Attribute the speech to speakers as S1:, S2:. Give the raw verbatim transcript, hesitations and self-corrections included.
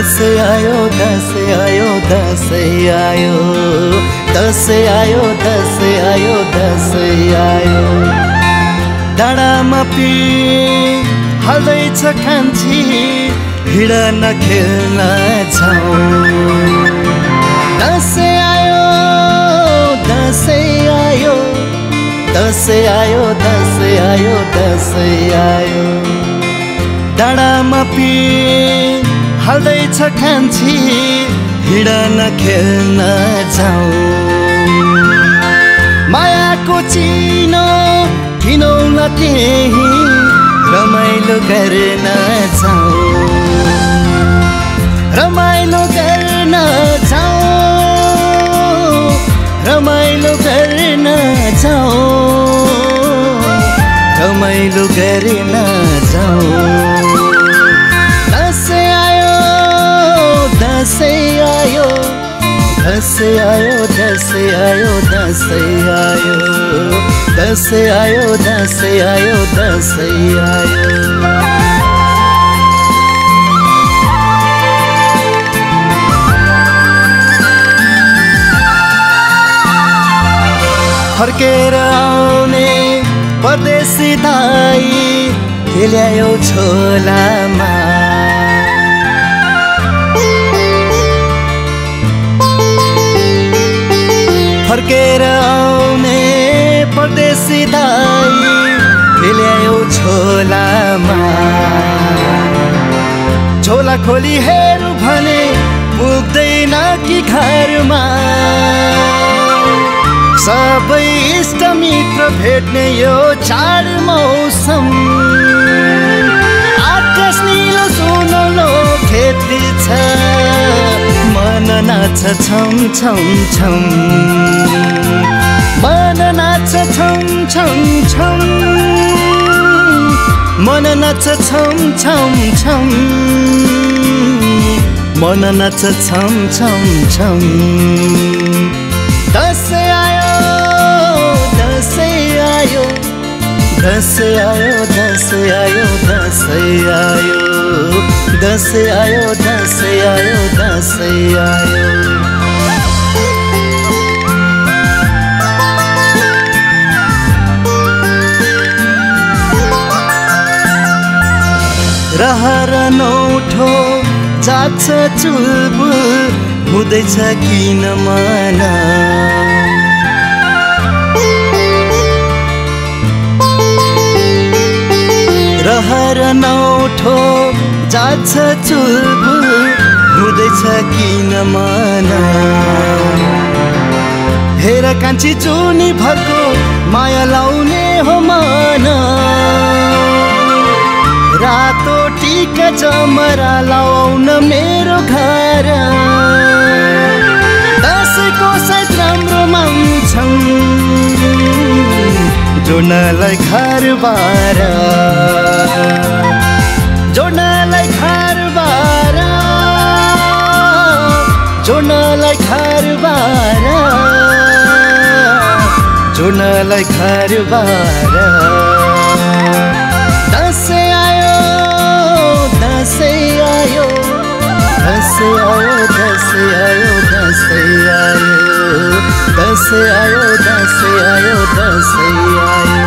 S1: दसैँ आयो दसैँ आयो दसैँ आयो दसैँ आयो दसैँ आयो दसैँ आयो डाँडामा पिर हाल्दैछ कान्छी हिँड न खेल्न जाउँ दसैँ आयो दसैँ आयो दसैँ आयो दसैँ आयो दसैँ आयो डाँडामा पिर हाल्दैछ कान्छी हिँड न खेल्न जाउँ मायाको चिनो किनौँ न त्यही रमाइलो गर्न जाउँ रमाइलो गर्न जाउँ रमाइलो गर्न जाउँ रमाइलो गर्न जाउँ दसैँ आयो दसैँ आयो दसैँ आयो दसैँ आयो दसैँ आयो दसैँ आयो दसैँ आयो दसैँ आयो फर्केर आउने परदेशी दाई के ल्यायो छोलामा फर्केर आउने परदेशी दाई के ल्यायो छोलामा झोला खोली हेरौँ भने पुग्दैन कि घरमा सबै इष्ट मित्र भेट्ने यो चाड मौसम आकाश नीलो सुनौलो खेती छ मन नाच छम छम छम मन नाच छम छम छम मन नाच छम छम छम मन नाच छम छम छम दसैँ आयो दसैँ आयो दसैँ आयो दसैँ आयो दसैँ आयो दसैँ आयो दसैँ आयो दसैँ आयो रहर नौठो जाछ चुलबुल हुँदैछ किन मन रहर नौठो जाछ चुलबुल हुँदैछ किन मन हेर कान्छी चुनी भरको माया लाउने हो मन रातो टीका चमरा लाउन मेरो घर दसैँको सायद राम्रो मान्छन् जोड्नलाई घरबार जोड्नलाई घरबार जोड्नलाई घरबार जोड्नलाई घरबार दसैँ आयो दसैँ आयो दसैँ आयो दसैँ आयो दसैँ आयो दसैँ आयो दसैँ आयो दसैँ आयो